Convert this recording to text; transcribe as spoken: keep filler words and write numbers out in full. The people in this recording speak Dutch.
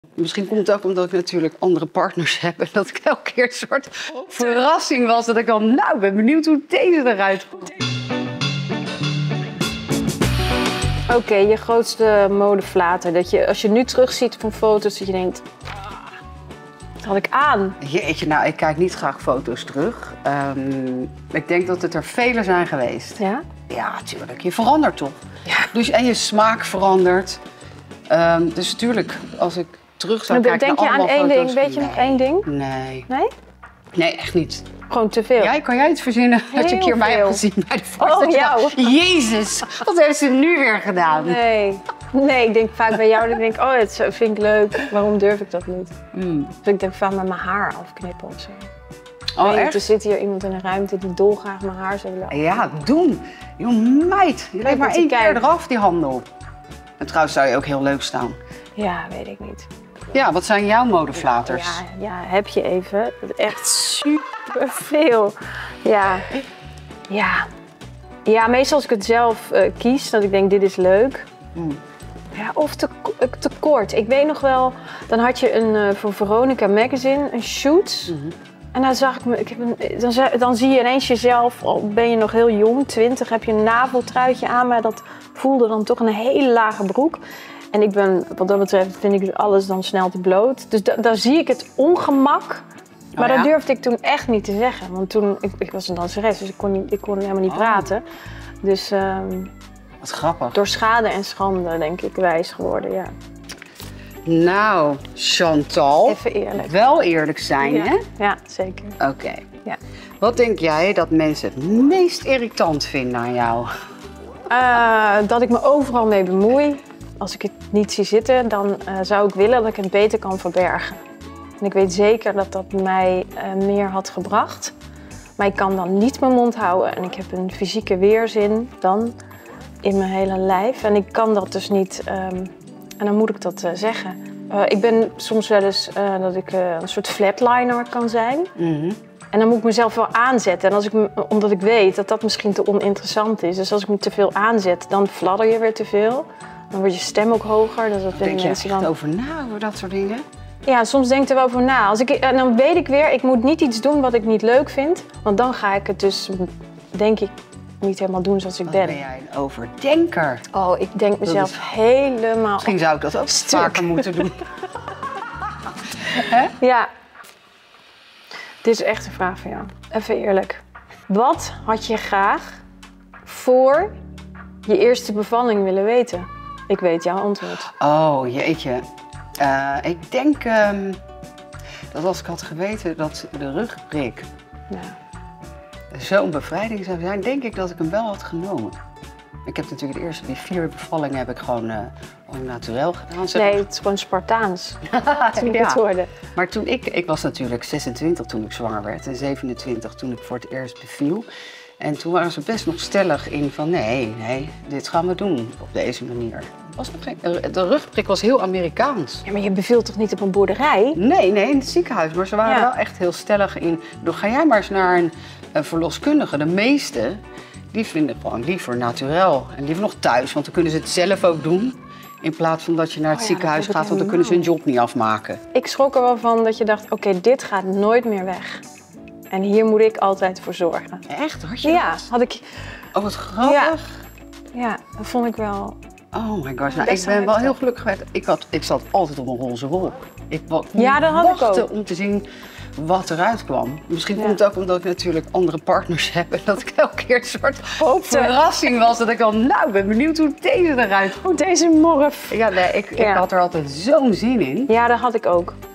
Misschien komt het ook omdat ik natuurlijk andere partners heb en dat ik elke keer een soort verrassing was. Dat ik al, nou, ben benieuwd hoe deze eruit komt. Oké, okay, je grootste modeflater. Dat je, als je nu terugziet van foto's, dat je denkt, wat had ik aan? Jeetje, nou, ik kijk niet graag foto's terug. Um, ik denk dat het er vele zijn geweest. Ja? Ja, tuurlijk. Je verandert toch? Ja. Dus, en je smaak verandert. Um, dus natuurlijk, als ik terug zou kijken denk naar je allemaal aan één foto's, ding? Weet je nee. nog één ding? Nee. Nee? Nee, echt niet. Gewoon te veel? Jij, kan jij iets verzinnen dat je een keer mij hebt gezien bij de foto? Oh, jou. Jezus, wat heeft ze nu weer gedaan? Nee. Nee, ik denk vaak bij jou dat ik denk, oh, het vind ik leuk. Waarom durf ik dat niet? Mm. Dus ik denk vaak met mijn haar afknippen of zo. Oh, weet, echt? Er zit hier iemand in een ruimte die dolgraag mijn haar zou willen. Ja, doen. Joh, meid. Je leeft maar één keer eraf, die handel. En trouwens zou je ook heel leuk staan. Ja, weet ik niet. Ja, wat zijn jouw modeflaters? Ja, ja, heb je even. Echt super veel. Ja. Ja. Ja, meestal als ik het zelf uh, kies, dat ik denk, dit is leuk. Mm. Ja, of te, te kort. Ik weet nog wel, dan had je een, uh, voor Veronica Magazine een shoot. Mm-hmm. En dan zag ik me, ik heb een, dan, dan zie je ineens jezelf, al ben je nog heel jong, twintig, heb je een naveltruitje aan, maar dat voelde dan toch een hele lage broek. En ik ben, wat dat betreft, vind ik alles dan snel te bloot. Dus da, daar zie ik het ongemak. Maar oh, ja? Dat durfde ik toen echt niet te zeggen. Want toen, ik, ik was een danseres, dus ik kon, niet, ik kon helemaal niet oh. praten. Dus um, wat grappig. Door schade en schande, denk ik, wijs geworden, ja. Nou, Chantal. Even eerlijk. Wel eerlijk zijn, ja. hè? Ja, zeker. Oké. Okay. Ja. Wat denk jij dat mensen het meest irritant vinden aan jou? Uh, dat ik me overal mee bemoei. Als ik het niet zie zitten, dan uh, zou ik willen dat ik het beter kan verbergen. En ik weet zeker dat dat mij uh, meer had gebracht. Maar ik kan dan niet mijn mond houden en ik heb een fysieke weerzin dan in mijn hele lijf. En ik kan dat dus niet, um, en dan moet ik dat uh, zeggen. Uh, ik ben soms wel eens uh, dat ik uh, een soort flatliner kan zijn. Mm-hmm. En dan moet ik mezelf wel aanzetten. En als ik, omdat ik weet dat dat misschien te oninteressant is. Dus als ik me te veel aanzet, dan fladder je weer te veel. Dan wordt je stem ook hoger. Dus dat denk je mensen echt dan over na, over dat soort dingen? Ja, soms denk ik er wel over na. Als ik, en dan weet ik weer, ik moet niet iets doen wat ik niet leuk vind. Want dan ga ik het dus, denk ik, niet helemaal doen zoals ik Wat ben. ben jij een overdenker? Oh, ik denk mezelf is... helemaal... Misschien zou ik dat ook stuk. vaker moeten doen. Hè? Ja. Dit is echt een vraag voor jou. Even eerlijk. Wat had je graag voor je eerste bevalling willen weten? Ik weet jouw antwoord. Oh, jeetje. Uh, ik denk um, dat als ik had geweten dat de rugprik ja. zo'n bevrijding zou zijn, denk ik dat ik hem wel had genomen. Ik heb natuurlijk de eerste die vier bevallingen heb ik gewoon uh, naturel gedaan. Zeg nee, het is gewoon Spartaans. toen ik ja. het hoorde. Maar toen ik, ik was natuurlijk zesentwintig toen ik zwanger werd en zevenentwintig toen ik voor het eerst beviel. En toen waren ze best nog stellig in van nee, nee, dit gaan we doen op deze manier. Was nog geen, de rugprik was heel Amerikaans. Ja, maar je beviel toch niet op een boerderij? Nee, nee, in het ziekenhuis. Maar ze waren ja. wel echt heel stellig in. Bedoel, ga jij maar eens naar een, een verloskundige. De meesten, die vinden gewoon liever naturel. En liever nog thuis, want dan kunnen ze het zelf ook doen. In plaats van dat je naar het oh ja, ziekenhuis gaat, want dan kunnen ze hun job niet afmaken. Ik schrok er wel van dat je dacht, oké, okay, dit gaat nooit meer weg. En hier moet ik altijd voor zorgen. Echt? Had je Ja, dat? had ik... Oh, wat grappig. Ja, ja, dat vond ik wel... Oh my gosh, nou, ik ben wel heel gelukkig geweest. Ik, had, ik zat altijd op een roze wolk. Ik wa- ja, dat had wachtte ik ook. om te zien wat eruit kwam. Misschien ja. komt het ook omdat ik natuurlijk andere partners heb. En dat ik elke keer een soort verrassing was. Dat ik al, nou, ben benieuwd hoe deze eruit komt. Hoe deze morf. Ja, nee, ik, ja. ik had er altijd zo'n zin in. Ja, dat had ik ook.